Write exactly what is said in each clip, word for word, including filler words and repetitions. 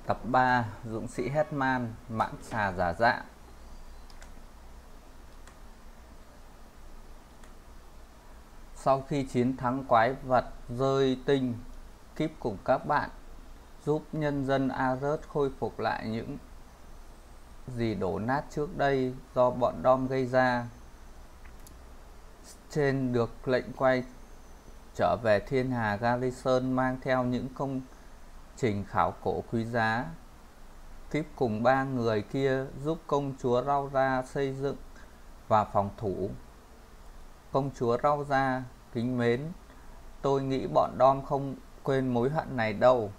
Tập ba Dũng sĩ Hetman mãng xà giả dạng. Sau khi chiến thắng quái vật rơi tinh, Kíp cùng các bạn giúp nhân dân Arus khôi phục lại những gì đổ nát trước đây do bọn Dom gây ra. Trên được lệnh quay trở về thiên hà Garrison mang theo những công trình khảo cổ quý giá. Kíp cùng ba người kia giúp công chúa Rau Ra xây dựng và phòng thủ. Công chúa Rau Ra kính mến, tôi nghĩ bọn Dom không quên mối hận này đâu.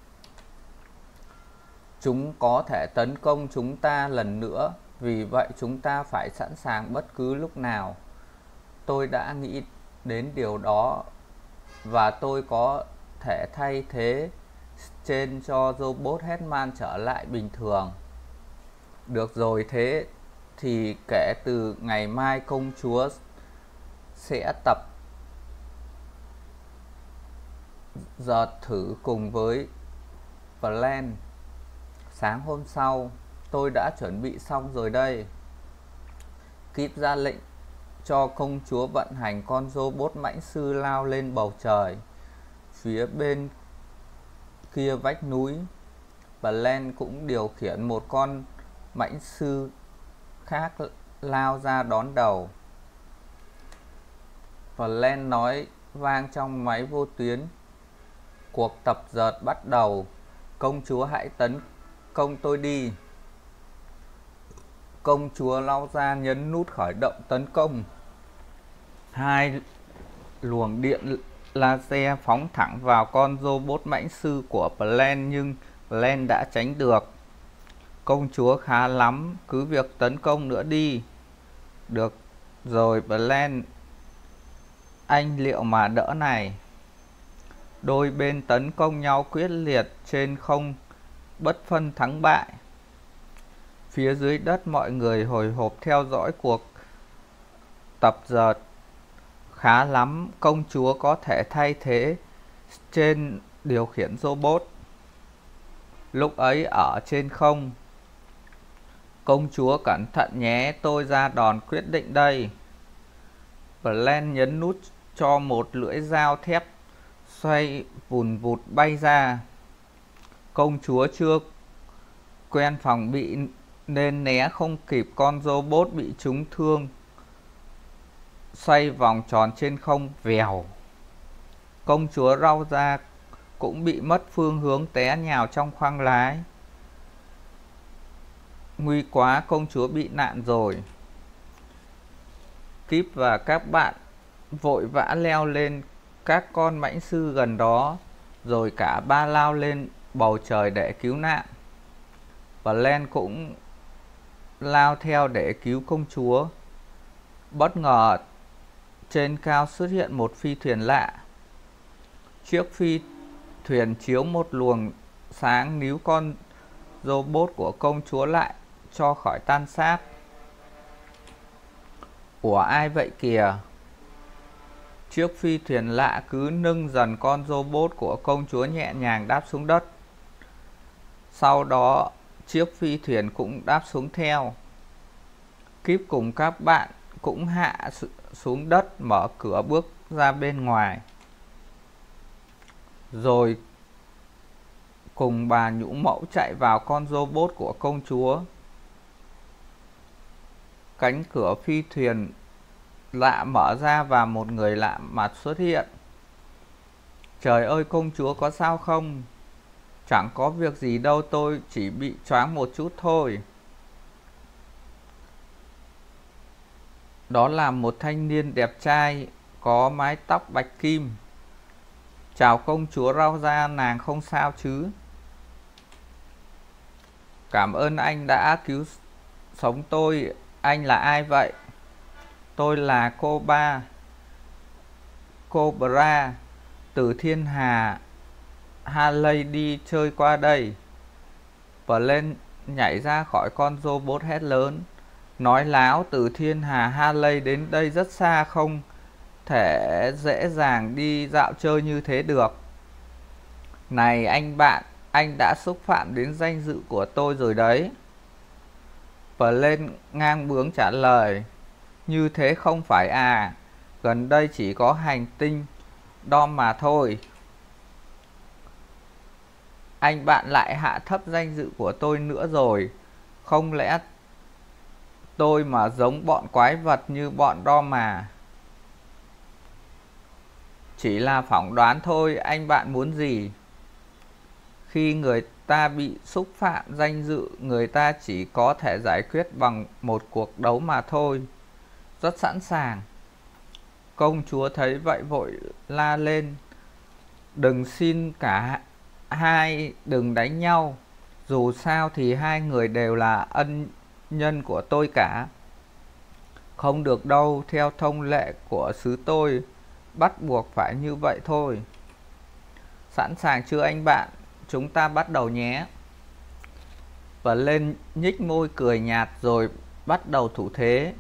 Chúng có thể tấn công chúng ta lần nữa, vì vậy chúng ta phải sẵn sàng bất cứ lúc nào. Tôi đã nghĩ đến điều đó và tôi có thể thay thế trên cho robot Hetman trở lại bình thường. Được rồi, thế thì kể từ ngày mai công chúa sẽ tập dợt thử cùng với Plan. Sáng hôm sau, tôi đã chuẩn bị xong rồi đây. Kíp ra lệnh cho công chúa vận hành con robot mãnh sư lao lên bầu trời. Phía bên kia vách núi, Plan cũng điều khiển một con mãnh sư khác lao ra đón đầu. Plan nói vang trong máy vô tuyến: cuộc tập dượt bắt đầu. Công chúa hãy tấn công tôi đi. Công chúa lao ra nhấn nút khởi động tấn công. Hai luồng điện laser phóng thẳng vào con robot mãnh sư của Plan, nhưng Plan đã tránh được. Công chúa khá lắm, cứ việc tấn công nữa đi. Được rồi Plan, anh liệu mà đỡ này. Đôi bên tấn công nhau quyết liệt trên không, bất phân thắng bại. Phía dưới đất mọi người hồi hộp theo dõi cuộc tập dượt. Khá lắm, công chúa có thể thay thế trên điều khiển robot. Lúc ấy ở trên không, công chúa cẩn thận nhé, tôi ra đòn quyết định đây. Plan nhấn nút cho một lưỡi dao thép xoay vùn vụt bay ra. Công chúa chưa quen phòng bị nên né không kịp, con robot bị trúng thương, xoay vòng tròn trên không vèo. Công chúa Rau Ra cũng bị mất phương hướng, té nhào trong khoang lái. Nguy quá, công chúa bị nạn rồi. Kíp và các bạn vội vã leo lên các con mãnh sư gần đó, rồi cả ba lao lên bầu trời để cứu nạn. Plan cũng lao theo để cứu công chúa. Bất ngờ trên cao xuất hiện một phi thuyền lạ. Chiếc phi thuyền chiếu một luồng sáng níu con robot của công chúa lại cho khỏi tan xác. Ủa, ai vậy kìa? Chiếc phi thuyền lạ cứ nâng dần con robot của công chúa nhẹ nhàng đáp xuống đất. Sau đó chiếc phi thuyền cũng đáp xuống theo. Kíp cùng các bạn cũng hạ xuống đất, mở cửa bước ra bên ngoài. Rồi cùng bà nhũ mẫu chạy vào con robot của công chúa. Cánh cửa phi thuyền lạ mở ra và một người lạ mặt xuất hiện. Trời ơi, công chúa có sao không? Chẳng có việc gì đâu, tôi chỉ bị choáng một chút thôi. Đó là một thanh niên đẹp trai có mái tóc bạch kim. Chào công chúa Rau Ra, nàng không sao chứ? Cảm ơn anh đã cứu sống tôi. Anh là ai vậy? Tôi là Cobra Cobra từ thiên hà Harley đi chơi qua đây. Plan nhảy ra khỏi con robot hét lớn: nói láo, từ thiên hà Harley đến đây rất xa, không thể dễ dàng đi dạo chơi như thế được. Này anh bạn, Anh đã xúc phạm đến danh dự của tôi rồi đấy. Plain ngang bướng trả lời. Như thế không phải à, gần đây chỉ có hành tinh Dom mà thôi. Anh bạn lại hạ thấp danh dự của tôi nữa rồi. Không lẽ tôi mà giống bọn quái vật như bọn Dom mà? Chỉ là phỏng đoán thôi, anh bạn muốn gì? Khi người ta bị xúc phạm danh dự, người ta chỉ có thể giải quyết bằng một cuộc đấu mà thôi. Rất sẵn sàng. Công chúa thấy vậy vội la lên. Đừng, xin cả hai đừng đánh nhau. Dù sao thì hai người đều là ân nhân của tôi cả. Không được đâu, theo thông lệ của xứ tôi, bắt buộc phải như vậy thôi. Sẵn sàng chưa anh bạn? Chúng ta bắt đầu nhé. Và lên nhích môi cười nhạt rồi bắt đầu thủ thế.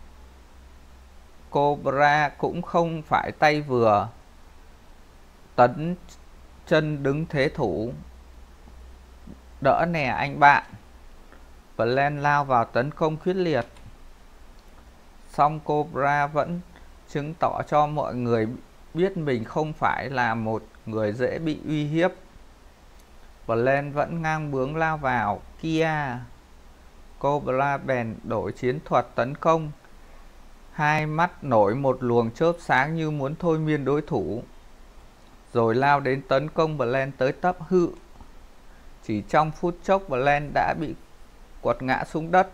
Cobra cũng không phải tay vừa. Tấn chân đứng thế thủ. Đỡ nè anh bạn. Plain lao vào tấn công quyết liệt. Song Cobra vẫn chứng tỏ cho mọi người biết mình không phải là một người dễ bị uy hiếp. Plain vẫn ngang bướng lao vào. Kia! Cobra bèn đổi chiến thuật tấn công. Hai mắt nổi một luồng chớp sáng như muốn thôi miên đối thủ, rồi lao đến tấn công Plain tới tấp hự. Chỉ trong phút chốc, Plain đã bị quật ngã xuống đất.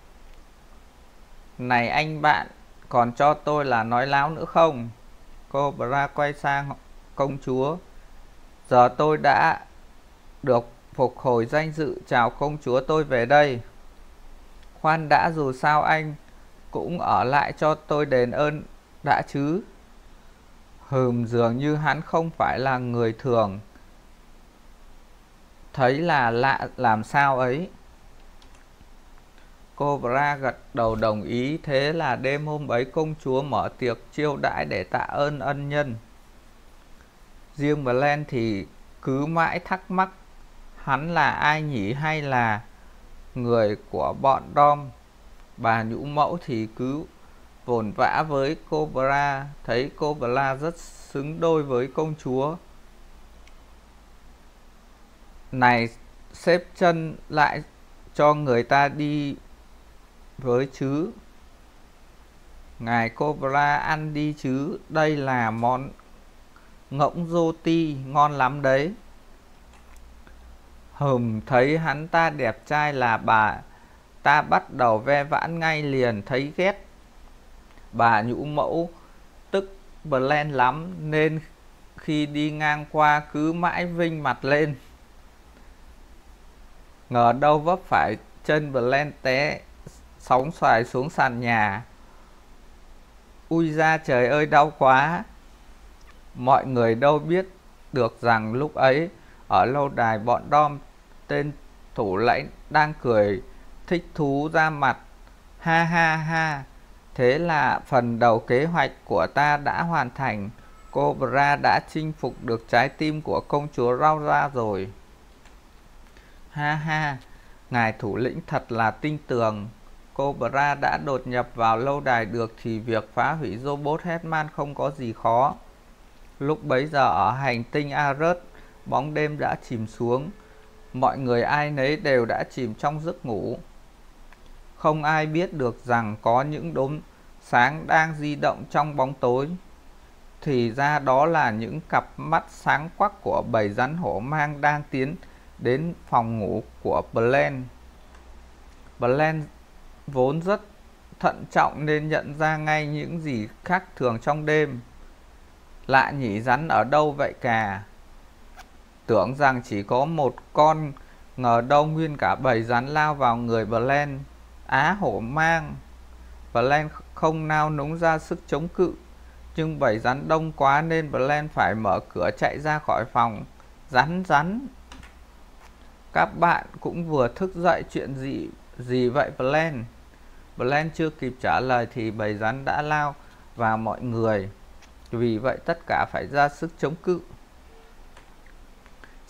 Này anh bạn, còn cho tôi là nói láo nữa không? Cobra quay sang công chúa. Giờ tôi đã được phục hồi danh dự, chào công chúa, tôi về đây. Khoan đã, dù sao anh cũng ở lại cho tôi đền ơn đã chứ. Hừm, dường như hắn không phải là người thường. Thấy là lạ làm sao ấy. Cobra gật đầu đồng ý. Thế là đêm hôm ấy công chúa mở tiệc chiêu đãi để tạ ơn ân nhân. Riêng Plain thì cứ mãi thắc mắc hắn là ai nhỉ, hay là người của bọn Dom. Bà nhũ mẫu thì cứ vồn vã với Cobra, thấy Cobra rất xứng đôi với công chúa. Này, xếp chân lại cho người ta đi với chứ. Ngài Cobra ăn đi chứ, đây là món ngỗng roti ngon lắm đấy. Hừm, thấy hắn ta đẹp trai là bà ta bắt đầu ve vãn ngay liền, thấy ghét. Bà nhũ mẫu tức Plain lắm, nên khi đi ngang qua cứ mãi vinh mặt lên. Ngờ đâu vấp phải chân Plain té sóng xoài xuống sàn nhà. Ui da trời ơi, đau quá. Mọi người đâu biết được rằng lúc ấy ở lâu đài bọn Dom, tên thủ lãnh đang cười thích thú ra mặt. Ha ha ha, thế là phần đầu kế hoạch của ta đã hoàn thành. Cobra đã chinh phục được trái tim của công chúa Rau Ra rồi. Ha ha, ngài thủ lĩnh thật là tinh tường. Cobra đã đột nhập vào lâu đài được thì việc phá hủy robot Hetman không có gì khó. Lúc bấy giờ ở hành tinh Arus, bóng đêm đã chìm xuống. Mọi người ai nấy đều đã chìm trong giấc ngủ. Không ai biết được rằng có những đốm sáng đang di động trong bóng tối. Thì ra đó là những cặp mắt sáng quắc của bầy rắn hổ mang đang tiến đến phòng ngủ của Plain. Plain vốn rất thận trọng nên nhận ra ngay những gì khác thường trong đêm. Lạ nhỉ, rắn ở đâu vậy cả? Tưởng rằng chỉ có một con, ngờ đâu nguyên cả bầy rắn lao vào người Plain. Á hổ mang! Plain không nao núng ra sức chống cự, nhưng bầy rắn đông quá nên Plain phải mở cửa chạy ra khỏi phòng. Rắn rắn! Các bạn cũng vừa thức dậy, chuyện gì gì vậy Plain? Plain chưa kịp trả lời thì bầy rắn đã lao vào mọi người. Vì vậy tất cả phải ra sức chống cự.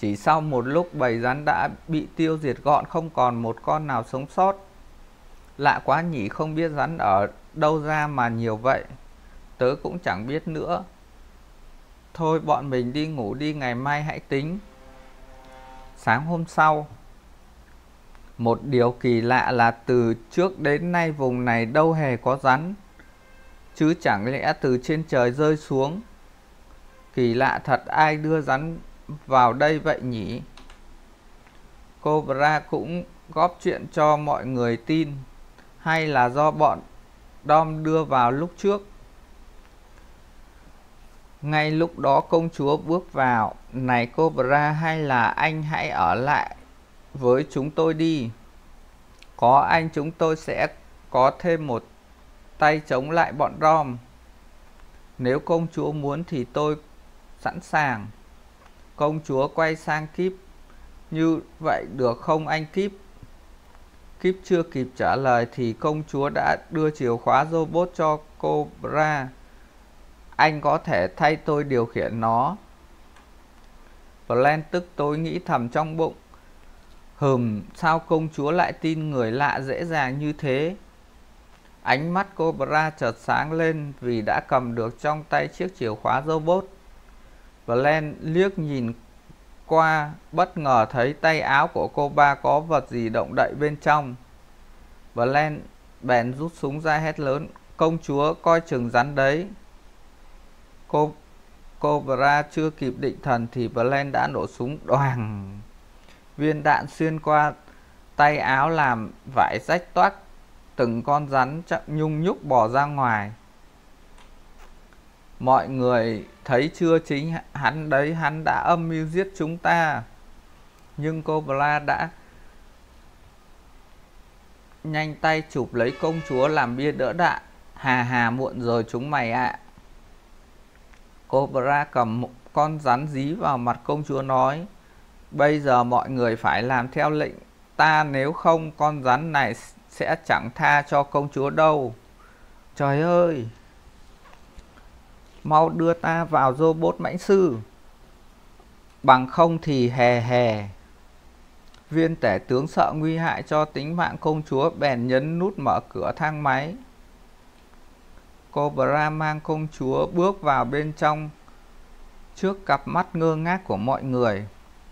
Chỉ sau một lúc bầy rắn đã bị tiêu diệt gọn, không còn một con nào sống sót. Lạ quá nhỉ, không biết rắn ở đâu ra mà nhiều vậy. Tớ cũng chẳng biết nữa. Thôi bọn mình đi ngủ đi, ngày mai hãy tính. Sáng hôm sau, một điều kỳ lạ là từ trước đến nay vùng này đâu hề có rắn, chứ chẳng lẽ từ trên trời rơi xuống. Kỳ lạ thật, ai đưa rắn vào đây vậy nhỉ? Cobra cũng góp chuyện cho mọi người tin, hay là do bọn Dom đưa vào lúc trước? Ngay lúc đó công chúa bước vào. Này Cobra, hay là anh hãy ở lại với chúng tôi đi. Có anh chúng tôi sẽ có thêm một tay chống lại bọn Dom. Nếu công chúa muốn thì tôi sẵn sàng. Công chúa quay sang Kip. Như vậy được không anh Kip? Kip chưa kịp trả lời thì công chúa đã đưa chìa khóa robot cho Cobra. Anh có thể thay tôi điều khiển nó. Plan tức tối nghĩ thầm trong bụng. Hừm, sao công chúa lại tin người lạ dễ dàng như thế? Ánh mắt Cobra chợt sáng lên vì đã cầm được trong tay chiếc chìa khóa robot. Plan liếc nhìn qua, bất ngờ thấy tay áo của Cobra có vật gì động đậy bên trong. Plan bèn rút súng ra hét lớn. Công chúa coi chừng rắn đấy. Cô Cobra chưa kịp định thần thì Plan đã nổ súng đoàng. Viên đạn xuyên qua tay áo làm vải rách toác. Từng con rắn nhung nhúc bò ra ngoài. Mọi người thấy chưa, chính hắn đấy, hắn đã âm mưu giết chúng ta. Nhưng Cobra đã nhanh tay chụp lấy công chúa làm bia đỡ đạn. Hà hà, muộn rồi chúng mày ạ. À. Cobra cầm một con rắn dí vào mặt công chúa nói. Bây giờ mọi người phải làm theo lệnh ta, nếu không con rắn này sẽ chẳng tha cho công chúa đâu. Trời ơi! Mau đưa ta vào robot mãnh sư. Bằng không thì hè hè. Viên tể tướng sợ nguy hại cho tính mạng công chúa bèn nhấn nút mở cửa thang máy. Cobra mang công chúa bước vào bên trong trước cặp mắt ngơ ngác của mọi người.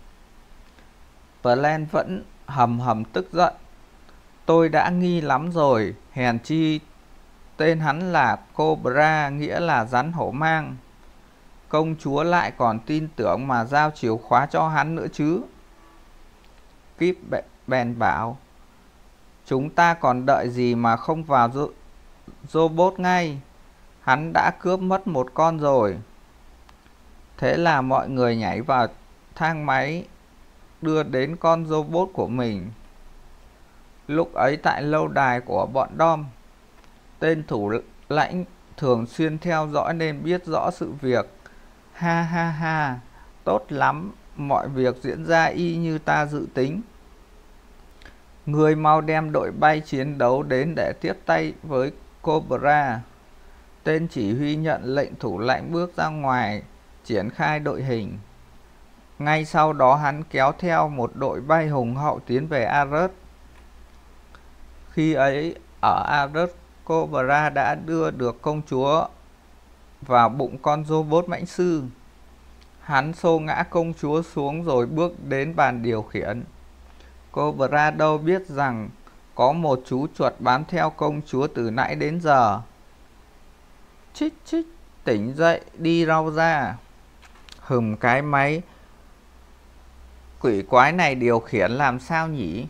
Plan vẫn hầm hầm tức giận. Tôi đã nghi lắm rồi, hèn chi tên hắn là Cobra, nghĩa là rắn hổ mang. Công chúa lại còn tin tưởng mà giao chìa khóa cho hắn nữa chứ. Kip bèn bảo. Chúng ta còn đợi gì mà không vào robot ngay. Hắn đã cướp mất một con rồi. Thế là mọi người nhảy vào thang máy đưa đến con robot của mình. Lúc ấy tại lâu đài của bọn Dom, tên thủ lãnh thường xuyên theo dõi nên biết rõ sự việc. Ha ha ha, tốt lắm, mọi việc diễn ra y như ta dự tính. Người mau đem đội bay chiến đấu đến để tiếp tay với Cobra. Tên chỉ huy nhận lệnh, thủ lãnh bước ra ngoài, triển khai đội hình. Ngay sau đó hắn kéo theo một đội bay hùng hậu tiến về Arus. Khi ấy ở Arus, Cobra đã đưa được công chúa vào bụng con robot mãnh sư. Hắn xô ngã công chúa xuống rồi bước đến bàn điều khiển. Cobra đâu biết rằng có một chú chuột bám theo công chúa từ nãy đến giờ. Chích chích, tỉnh dậy, đi rau ra. Hừm, cái máy quỷ quái này điều khiển làm sao nhỉ?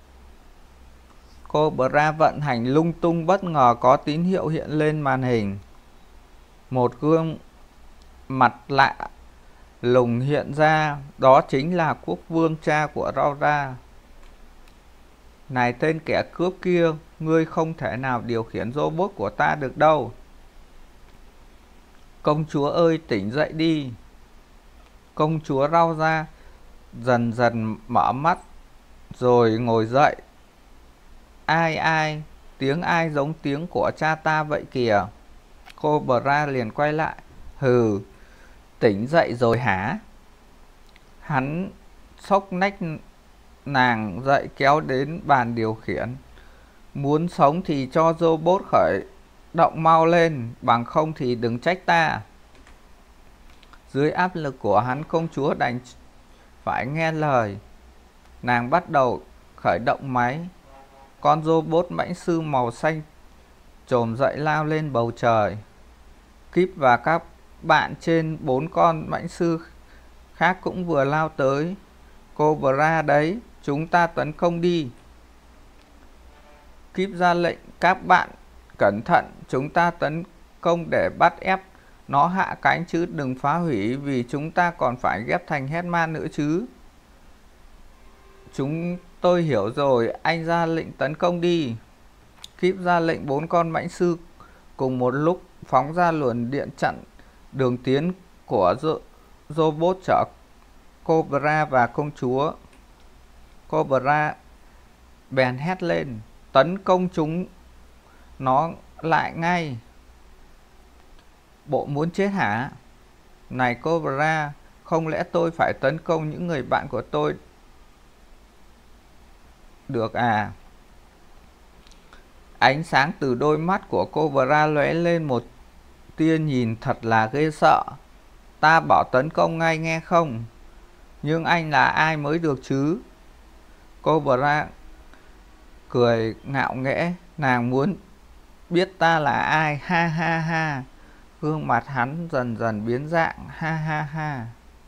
Cobra vận hành lung tung, bất ngờ có tín hiệu hiện lên màn hình. Một gương mặt lạ lùng hiện ra, đó chính là quốc vương cha của Raura. Này tên kẻ cướp kia, ngươi không thể nào điều khiển robot của ta được đâu. Công chúa ơi, tỉnh dậy đi. Công chúa Raura dần dần mở mắt rồi ngồi dậy. Ai ai, tiếng ai giống tiếng của cha ta vậy kìa. Cobra liền quay lại. Hừ, tỉnh dậy rồi hả? Hắn xốc nách nàng dậy kéo đến bàn điều khiển. Muốn sống thì cho robot khởi động mau lên, bằng không thì đừng trách ta. Dưới áp lực của hắn, công chúa đành phải nghe lời. Nàng bắt đầu khởi động máy. Con robot mãnh sư màu xanh trồm dậy lao lên bầu trời. Kip và các bạn trên bốn con mãnh sư khác cũng vừa lao tới. Cobra đấy, chúng ta tấn công đi. Kip ra lệnh, các bạn cẩn thận, chúng ta tấn công để bắt ép nó hạ cánh chứ đừng phá hủy, vì chúng ta còn phải ghép thành Hetman nữa chứ. Chúng tôi hiểu rồi, anh ra lệnh tấn công đi. Kip ra lệnh, bốn con mãnh sư cùng một lúc phóng ra luồng điện chặn đường tiến của robot chở Cobra và công chúa. Cobra bèn hét lên, tấn công chúng nó lại ngay. Bộ muốn chết hả? Này Cobra, không lẽ tôi phải tấn công những người bạn của tôi được à? Ánh sáng từ đôi mắt của Cobra lóe lên một tia nhìn thật là ghê sợ. Ta bảo tấn công ngay nghe không? Nhưng anh là ai mới được chứ? Cobra cười ngạo nghễ, nàng muốn biết ta là ai? Ha ha ha. Gương mặt hắn dần dần biến dạng, ha ha ha.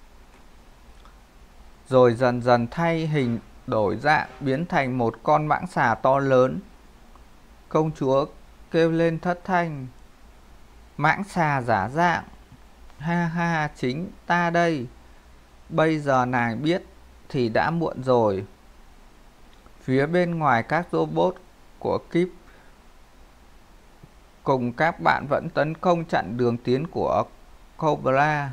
Rồi dần dần thay hình đổi dạng, biến thành một con mãng xà to lớn. Công chúa kêu lên thất thanh, mãng xà giả dạng, ha ha, chính ta đây. Bây giờ nàng biết thì đã muộn rồi. Phía bên ngoài, các robot của Kip cùng các bạn vẫn tấn công chặn đường tiến của Cobra.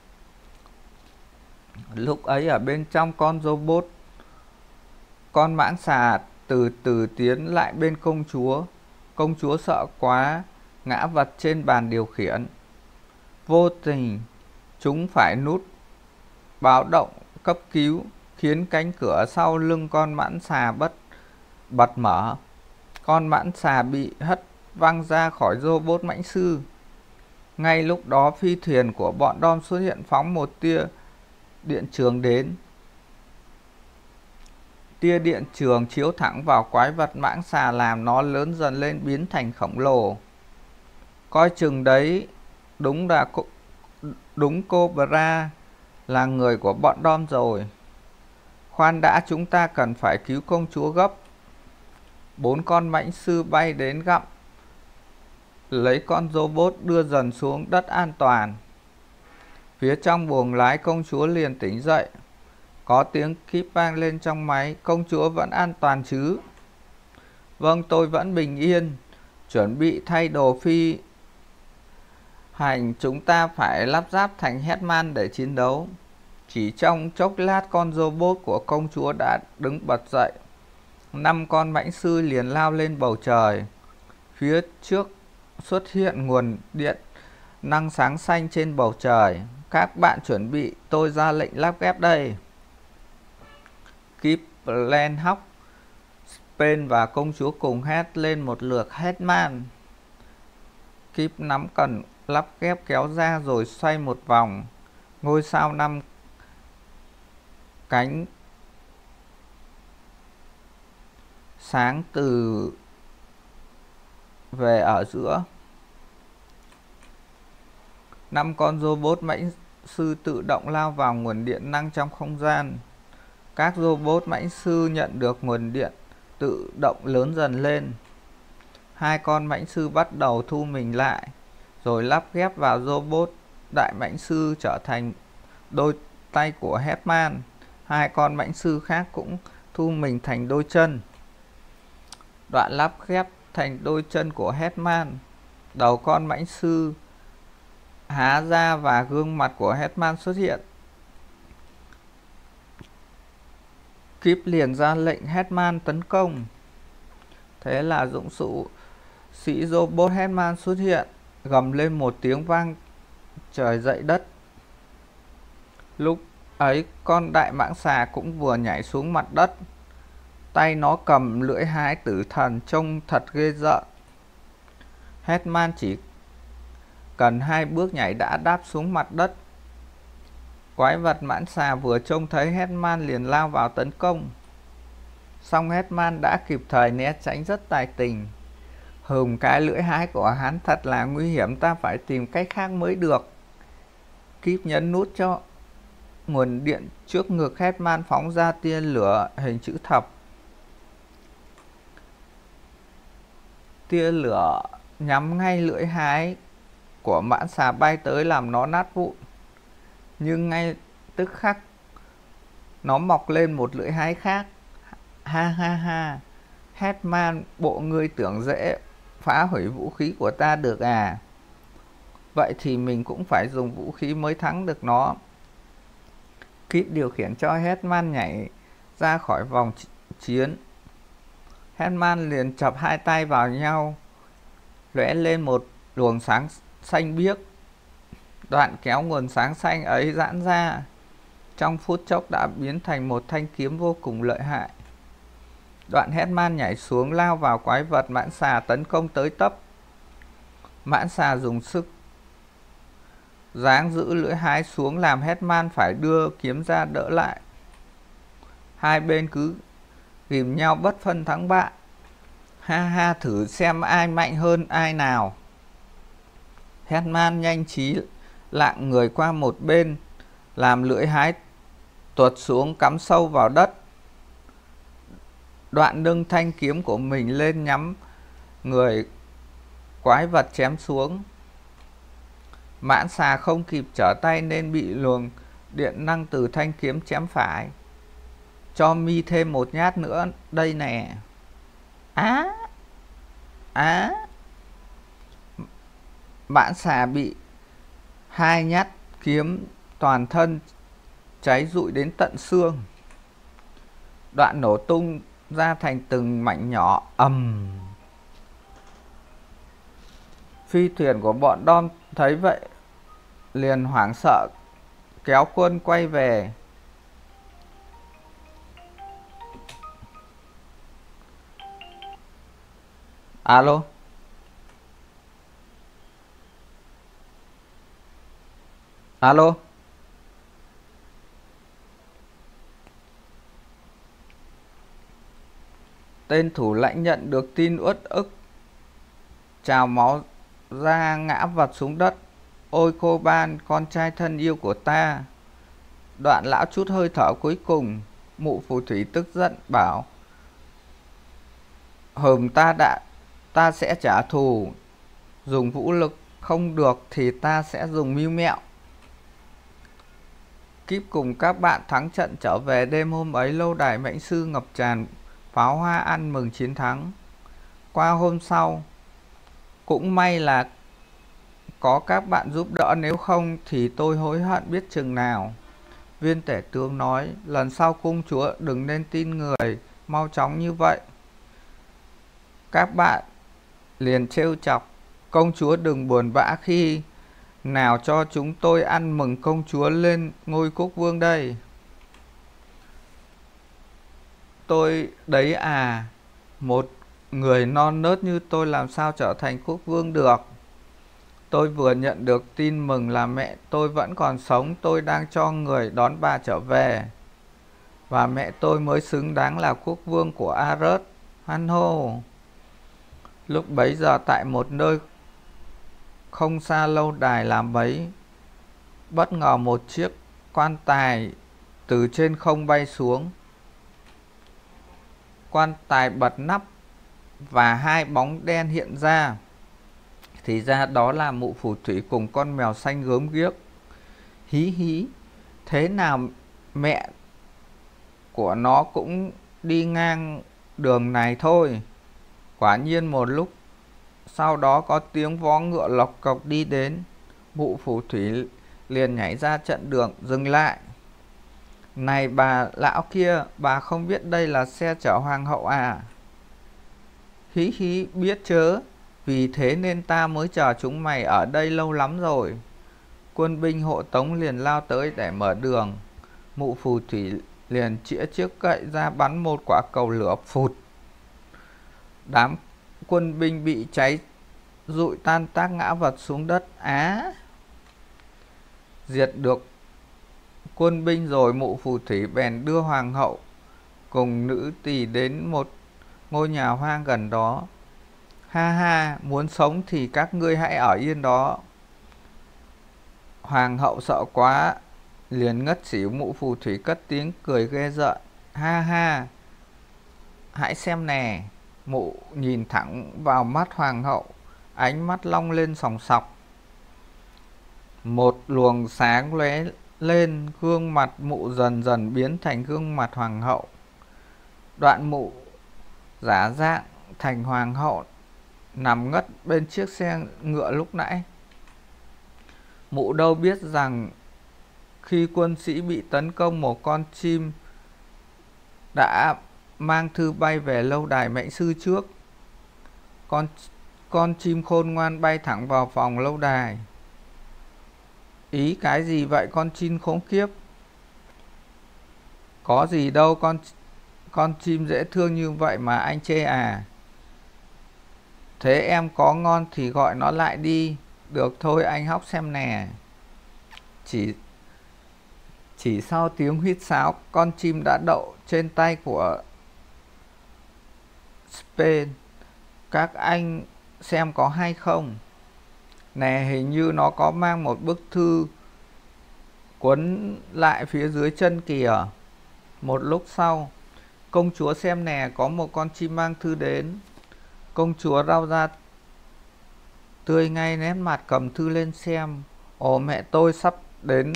Lúc ấy ở bên trong con robot, con mãng xà từ từ tiến lại bên công chúa. Công chúa sợ quá, ngã vật trên bàn điều khiển. Vô tình, chúng phải nút báo động cấp cứu, khiến cánh cửa sau lưng con mãng xà bất bật mở. Con mãng xà bị hất văng ra khỏi robot mãnh sư. Ngay lúc đó, phi thuyền của bọn Dom xuất hiện, phóng một tia điện trường đến. Tia điện trường chiếu thẳng vào quái vật mãng xà, làm nó lớn dần lên, biến thành khổng lồ. Coi chừng đấy, đúng là đúng Cobra là người của bọn Dom rồi. Khoan đã, chúng ta cần phải cứu công chúa gấp. Bốn con mãnh sư bay đến gặm lấy con robot, đưa dần xuống đất an toàn. Phía trong buồng lái, công chúa liền tỉnh dậy. Có tiếng kíp vang lên trong máy. Công chúa vẫn an toàn chứ? Vâng, tôi vẫn bình yên. Chuẩn bị thay đồ phi hành, chúng ta phải lắp ráp thành Hetman để chiến đấu. Chỉ trong chốc lát, con robot của công chúa đã đứng bật dậy. Năm con mãnh sư liền lao lên bầu trời. Phía trước xuất hiện nguồn điện năng sáng xanh trên bầu trời. Các bạn chuẩn bị, tôi ra lệnh lắp ghép đây. Kip, Len, Hawk, Spain và công chúa cùng hét lên một lượt Hetman. Kip nắm cần lắp ghép kéo ra rồi xoay một vòng. Ngôi sao năm cánh sáng từ về ở giữa. Năm con robot mãnh sư tự động lao vào nguồn điện năng trong không gian. Các robot mãnh sư nhận được nguồn điện tự động lớn dần lên. Hai con mãnh sư bắt đầu thu mình lại, rồi lắp ghép vào robot đại mãnh sư trở thành đôi tay của Hetman. Hai con mãnh sư khác cũng thu mình thành đôi chân. Đoạn lắp ghép thành đôi chân của Hetman, đầu con mãnh sư há ra và gương mặt của Hetman xuất hiện. Kip liền ra lệnh Hetman tấn công. Thế là dũng sĩ robot Hetman xuất hiện, gầm lên một tiếng vang trời dậy đất. Lúc ấy, con đại mãng xà cũng vừa nhảy xuống mặt đất. Tay nó cầm lưỡi hái tử thần trông thật ghê rợn. Headman chỉ cần hai bước nhảy đã đáp xuống mặt đất. Quái vật mãng xà vừa trông thấy Headman liền lao vào tấn công. Song Headman đã kịp thời né tránh rất tài tình. Hừm, cái lưỡi hái của hắn thật là nguy hiểm, ta phải tìm cách khác mới được. Kíp nhấn nút cho nguồn điện trước ngực Headman phóng ra tia lửa hình chữ thập. Tia lửa nhắm ngay lưỡi hái của mãng xà bay tới làm nó nát vụn. Nhưng ngay tức khắc nó mọc lên một lưỡi hái khác. Ha ha ha, Headman, bộ ngươi tưởng dễ phá hủy vũ khí của ta được à? Vậy thì mình cũng phải dùng vũ khí mới thắng được nó. Kit điều khiển cho Headman nhảy ra khỏi vòng chiến. Headman liền chập hai tay vào nhau, lóe lên một luồng sáng xanh biếc. Đoạn kéo nguồn sáng xanh ấy giãn ra, trong phút chốc đã biến thành một thanh kiếm vô cùng lợi hại. Đoạn Headman nhảy xuống lao vào quái vật mãng xà tấn công tới tấp. Mãng xà dùng sức giáng giữ lưỡi hái xuống làm Headman phải đưa kiếm ra đỡ lại. Hai bên cứ ghìm nhau bất phân thắng bại. Ha ha, thử xem ai mạnh hơn ai nào. Headman nhanh trí lạng người qua một bên, làm lưỡi hái tuột xuống cắm sâu vào đất. Đoạn nâng thanh kiếm của mình lên nhắm người quái vật chém xuống. Mãng xà không kịp trở tay nên bị luồng điện năng từ thanh kiếm chém phải. Cho mi thêm một nhát nữa đây nè. Á á Mãng xà bị hai nhát kiếm toàn thân cháy rụi đến tận xương. Đoạn nổ tung ra thành từng mảnh nhỏ ầm. Phi thuyền của bọn Dom thấy vậy liền hoảng sợ kéo quân quay về. Alo. Alo. Tên thủ lãnh nhận được tin uất ức, trào máu ra ngã vật xuống đất. Ôi cô Ban, con trai thân yêu của ta. Đoạn lão chút hơi thở cuối cùng. Mụ phù thủy tức giận bảo: Hừm, ta đã ta sẽ trả thù. Dùng vũ lực không được thì ta sẽ dùng mưu mẹo. Kíp cùng các bạn thắng trận trở về. Đêm hôm ấy lâu đài mãnh sư ngập tràn pháo hoa ăn mừng chiến thắng. Qua hôm sau, cũng may là có các bạn giúp đỡ, nếu không thì tôi hối hận biết chừng nào. Viên tể tướng nói: lần sau công chúa đừng nên tin người mau chóng như vậy. Các bạn liền trêu chọc: công chúa đừng buồn bã, khi nào cho chúng tôi ăn mừng công chúa lên ngôi quốc vương đây. Tôi đấy à, một người non nớt như tôi làm sao trở thành quốc vương được. Tôi vừa nhận được tin mừng là mẹ tôi vẫn còn sống. Tôi đang cho người đón bà trở về, và mẹ tôi mới xứng đáng là quốc vương của Arus. Hoan hô. Lúc bấy giờ tại một nơi không xa lâu đài làm bấy, bất ngờ một chiếc quan tài từ trên không bay xuống. Quan tài bật nắp và hai bóng đen hiện ra. Thì ra đó là mụ phù thủy cùng con mèo xanh gớm ghiếc. Hí hí, thế nào mẹ của nó cũng đi ngang đường này thôi. Quả nhiên một lúc sau đó có tiếng vó ngựa lộc cộc đi đến. Mụ phù thủy liền nhảy ra trận đường dừng lại. Này bà lão kia, bà không biết đây là xe chở hoàng hậu à? Hí hí, biết chớ, vì thế nên ta mới chờ chúng mày ở đây lâu lắm rồi. Quân binh hộ tống liền lao tới để mở đường. Mụ phù thủy liền chĩa chiếc gậy ra bắn một quả cầu lửa phụt. Đám quân binh bị cháy rụi tan tác ngã vật xuống đất. Á! Diệt được quân binh rồi, mụ phù thủy bèn đưa hoàng hậu cùng nữ tỳ đến một ngôi nhà hoang gần đó. Ha ha, muốn sống thì các ngươi hãy ở yên đó. Hoàng hậu sợ quá liền ngất xỉu. Mụ phù thủy cất tiếng cười ghê rợn. Ha ha, hãy xem nè. Mụ nhìn thẳng vào mắt hoàng hậu, ánh mắt long lên sòng sọc. Một luồng sáng lóe lên, gương mặt mụ dần dần biến thành gương mặt hoàng hậu. Đoạn mụ giả dạng thành hoàng hậu nằm ngất bên chiếc xe ngựa lúc nãy. Mụ đâu biết rằng khi quân sĩ bị tấn công, một con chim đã mang thư bay về lâu đài mệnh sư trước. Con con chim khôn ngoan bay thẳng vào phòng lâu đài. Ý cái gì vậy con chim khốn kiếp? Có gì đâu, con con chim dễ thương như vậy mà anh chê à? Thế em có ngon thì gọi nó lại đi. Được thôi, anh hóc xem nè. Chỉ chỉ sau tiếng huýt sáo, con chim đã đậu trên tay của Spain. Các anh xem có hay không? Nè, hình như nó có mang một bức thư quấn lại phía dưới chân kìa. Một lúc sau, công chúa xem nè, có một con chim mang thư đến. Công chúa rao ra tươi ngay nét mặt, cầm thư lên xem. Ồ, mẹ tôi sắp đến.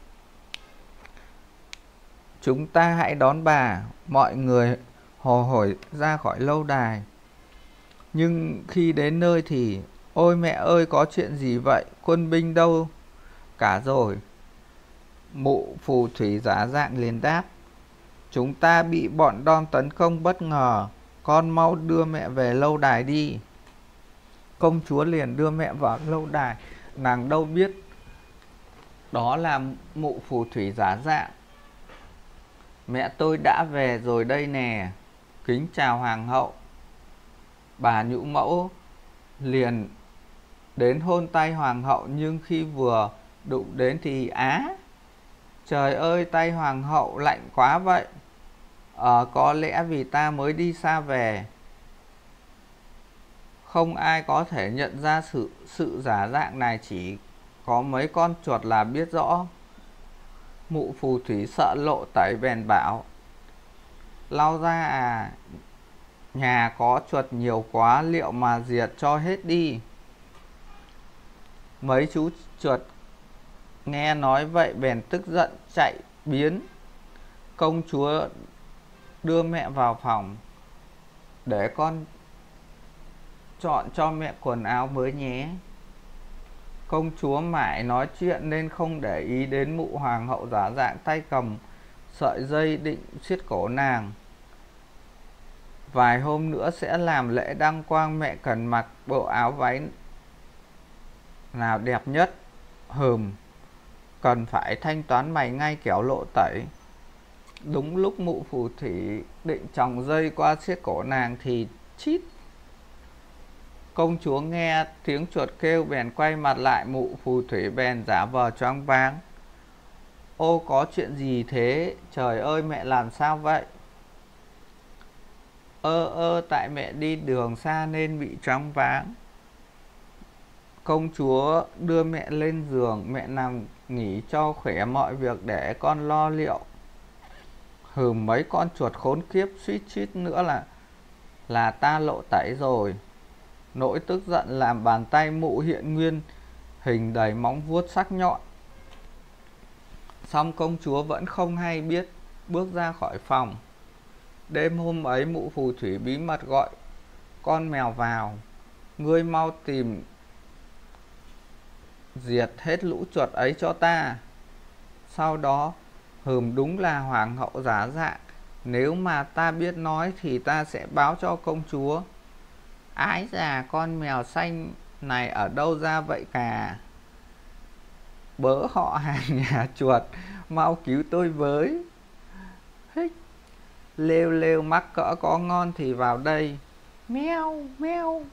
Chúng ta hãy đón bà. Mọi người hồ hởi ra khỏi lâu đài. Nhưng khi đến nơi thì ôi mẹ ơi, có chuyện gì vậy? Quân binh đâu cả rồi? Mụ phù thủy giả dạng liền đáp. Chúng ta bị bọn Don tấn công bất ngờ. Con mau đưa mẹ về lâu đài đi. Công chúa liền đưa mẹ vào lâu đài. Nàng đâu biết đó là mụ phù thủy giả dạng. Mẹ tôi đã về rồi đây nè. Kính chào hoàng hậu. Bà nhũ mẫu liền đến hôn tay hoàng hậu, nhưng khi vừa đụng đến thì á, trời ơi, tay hoàng hậu lạnh quá vậy. Ờ, có lẽ vì ta mới đi xa về. Không ai có thể nhận ra sự, sự giả dạng này, chỉ có mấy con chuột là biết rõ. Mụ phù thủy sợ lộ tẩy bèn bảo. Lau ra à, nhà có chuột nhiều quá, liệu mà diệt cho hết đi. Mấy chú chuột nghe nói vậy bèn tức giận chạy biến. Công chúa đưa mẹ vào phòng. Để con chọn cho mẹ quần áo mới nhé. Công chúa mãi nói chuyện nên không để ý đến mụ hoàng hậu giả dạng tay cầm sợi dây định siết cổ nàng. Vài hôm nữa sẽ làm lễ đăng quang, mẹ cần mặc bộ áo váy nào đẹp nhất. Hừm, cần phải thanh toán mày ngay kẻo lộ tẩy. Đúng lúc mụ phù thủy định chòng dây qua siết cổ nàng thì chít. Công chúa nghe tiếng chuột kêu bèn quay mặt lại. Mụ phù thủy bèn giả vờ choáng váng. Ô, có chuyện gì thế? Trời ơi, mẹ làm sao vậy? Ơ ơ, tại mẹ đi đường xa nên bị choáng váng. Công chúa đưa mẹ lên giường. Mẹ nằm nghỉ cho khỏe mọi việc để con lo liệu. Hừm, mấy con chuột khốn kiếp, suýt suýt nữa là là ta lộ tẩy rồi. Nỗi tức giận làm bàn tay mụ hiện nguyên hình đầy móng vuốt sắc nhọn. Song công chúa vẫn không hay biết, bước ra khỏi phòng. Đêm hôm ấy, mụ phù thủy bí mật gọi con mèo vào. Ngươi mau tìm diệt hết lũ chuột ấy cho ta. Sau đó, hừm, đúng là hoàng hậu giả dạng. Nếu mà ta biết nói thì ta sẽ báo cho công chúa. Ái già, con mèo xanh này ở đâu ra vậy cả? Bớ họ hàng nhà chuột mau cứu tôi với. Hích. Lêu lêu, mắc cỡ có ngon thì vào đây. Meo meo.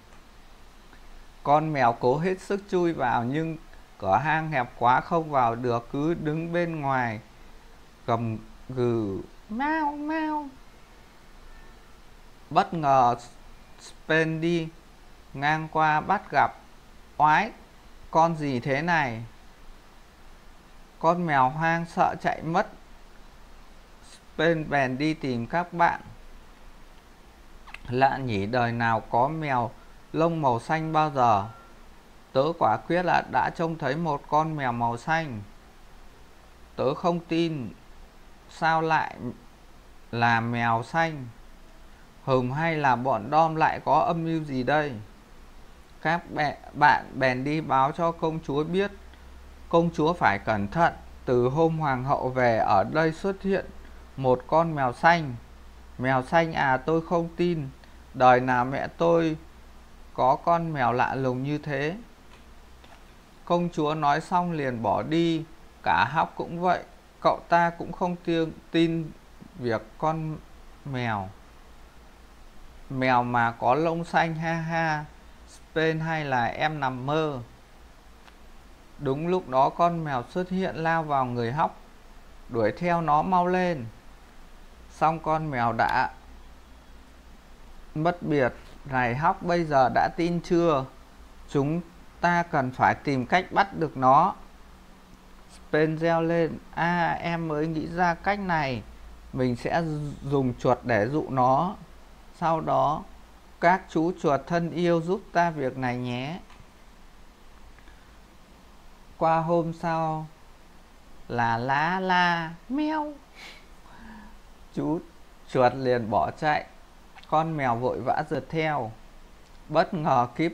Con mèo cố hết sức chui vào nhưng cửa hang hẹp quá không vào được, cứ đứng bên ngoài gầm gừ mau mau. Bất ngờ Spen đi ngang qua bắt gặp. Oái, con gì thế này? Con mèo hoang sợ chạy mất. Spen bèn đi tìm các bạn. Lạ nhỉ, đời nào có mèo lông màu xanh bao giờ. Tớ quả quyết là đã trông thấy một con mèo màu xanh. Tớ không tin. Sao lại là mèo xanh? Hừm, hay là bọn Dom lại có âm mưu gì đây? Các bạn bèn đi báo cho công chúa biết. Công chúa phải cẩn thận. Từ hôm hoàng hậu về ở đây xuất hiện một con mèo xanh. Mèo xanh à, tôi không tin. Đời nào mẹ tôi có con mèo lạ lùng như thế. Công chúa nói xong liền bỏ đi. Cả Hóc cũng vậy. Cậu ta cũng không tin, tin việc con mèo. Mèo mà có lông xanh, ha ha. Spen hay là em nằm mơ. Đúng lúc đó con mèo xuất hiện lao vào người Hóc. Đuổi theo nó mau lên. Xong con mèo đã mất biệt. Này Hóc, bây giờ đã tin chưa? Chúng ta cần phải tìm cách bắt được nó. Spen reo lên. À, em mới nghĩ ra cách này. Mình sẽ dùng chuột để dụ nó. Sau đó các chú chuột thân yêu giúp ta việc này nhé. Qua hôm sau là lá la meo. Chú chuột liền bỏ chạy. Con mèo vội vã rượt theo. Bất ngờ Kíp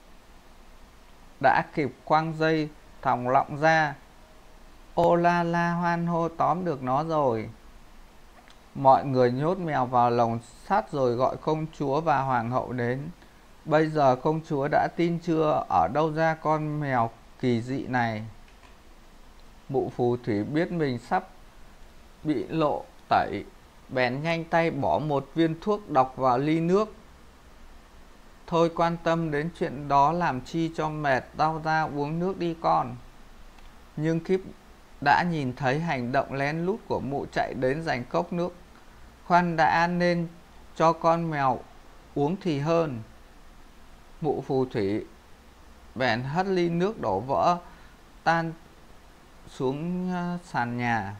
đã kịp quăng dây thòng lọng ra. Ô la la, hoan hô, tóm được nó rồi. Mọi người nhốt mèo vào lồng sắt rồi gọi công chúa và hoàng hậu đến. Bây giờ công chúa đã tin chưa? Ở đâu ra con mèo kỳ dị này? Mụ phù thủy biết mình sắp bị lộ tẩy, bèn nhanh tay bỏ một viên thuốc độc vào ly nước. Thôi quan tâm đến chuyện đó làm chi cho mệt, đau ra uống nước đi con. Nhưng Kíp đã nhìn thấy hành động lén lút của mụ chạy đến giành cốc nước. Khoan đã, nên cho con mèo uống thì hơn. Mụ phù thủy bèn hất ly nước đổ vỡ tan xuống sàn nhà.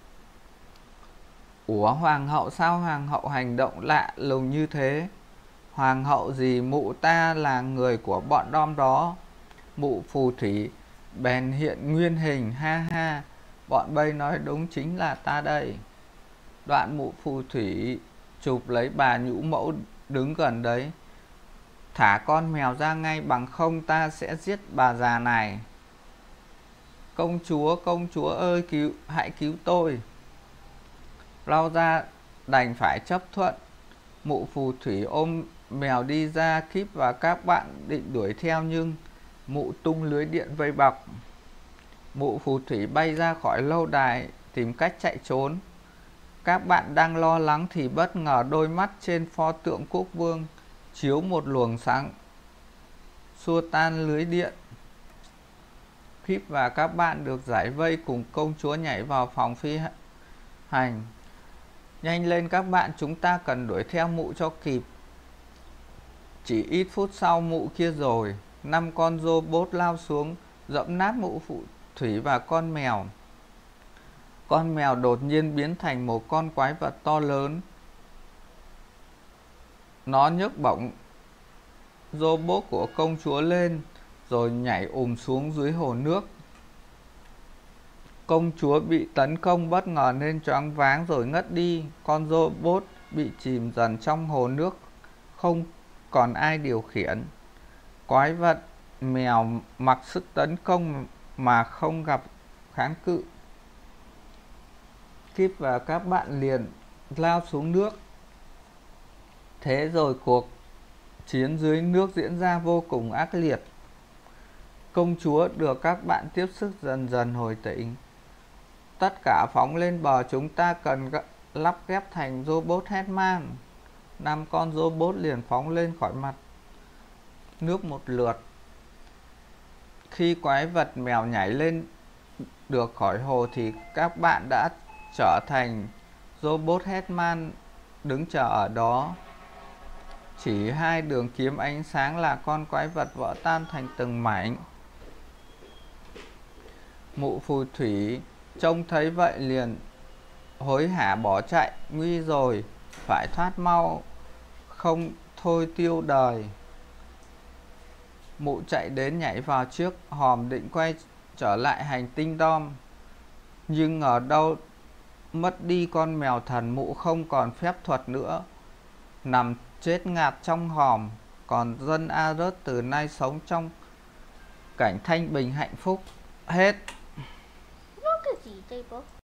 Ủa, hoàng hậu, sao hoàng hậu hành động lạ lùng như thế? Hoàng hậu gì, mụ ta là người của bọn Dom đó. Mụ phù thủy bèn hiện nguyên hình, ha ha. Bọn bay nói đúng, chính là ta đây. Đoạn mụ phù thủy chụp lấy bà nhũ mẫu đứng gần đấy. Thả con mèo ra ngay, bằng không ta sẽ giết bà già này. Công chúa, công chúa ơi, cứu, hãy cứu tôi. Lao ra đành phải chấp thuận. Mụ phù thủy ôm mèo đi ra. Kíp và các bạn định đuổi theo nhưng mụ tung lưới điện vây bọc. Mụ phù thủy bay ra khỏi lâu đài tìm cách chạy trốn. Các bạn đang lo lắng thì bất ngờ đôi mắt trên pho tượng quốc vương chiếu một luồng sáng xua tan lưới điện. Kíp và các bạn được giải vây cùng công chúa nhảy vào phòng phi hành. Nhanh lên các bạn, chúng ta cần đuổi theo mụ cho kịp. Chỉ ít phút sau mụ kia rồi. Năm con robot lao xuống dẫm nát mụ phù thủy và con mèo. Con mèo đột nhiên biến thành một con quái vật to lớn. Nó nhấc bổng robot của công chúa lên rồi nhảy ùm xuống dưới hồ nước. Công chúa bị tấn công bất ngờ nên choáng váng rồi ngất đi. Con robot bị chìm dần trong hồ nước, không còn ai điều khiển. Quái vật mèo mặc sức tấn công mà không gặp kháng cự. Kíp và các bạn liền lao xuống nước. Thế rồi cuộc chiến dưới nước diễn ra vô cùng ác liệt. Công chúa được các bạn tiếp sức dần dần hồi tỉnh. Tất cả phóng lên bờ, chúng ta cần lắp ghép thành robot Headman. Năm con robot liền phóng lên khỏi mặt nước một lượt. Khi quái vật mèo nhảy lên được khỏi hồ thì các bạn đã trở thành robot Headman đứng chờ ở đó. Chỉ hai đường kiếm ánh sáng là con quái vật vỡ tan thành từng mảnh. Mụ phù thủy trông thấy vậy liền hối hả bỏ chạy. Nguy rồi, phải thoát mau, không thôi tiêu đời. Mụ chạy đến nhảy vào chiếc hòm định quay trở lại hành tinh Dom. Nhưng ở đâu mất đi con mèo thần, mụ không còn phép thuật nữa, nằm chết ngạt trong hòm. Còn dân Arus từ nay sống trong cảnh thanh bình hạnh phúc. Hết. Look at these people.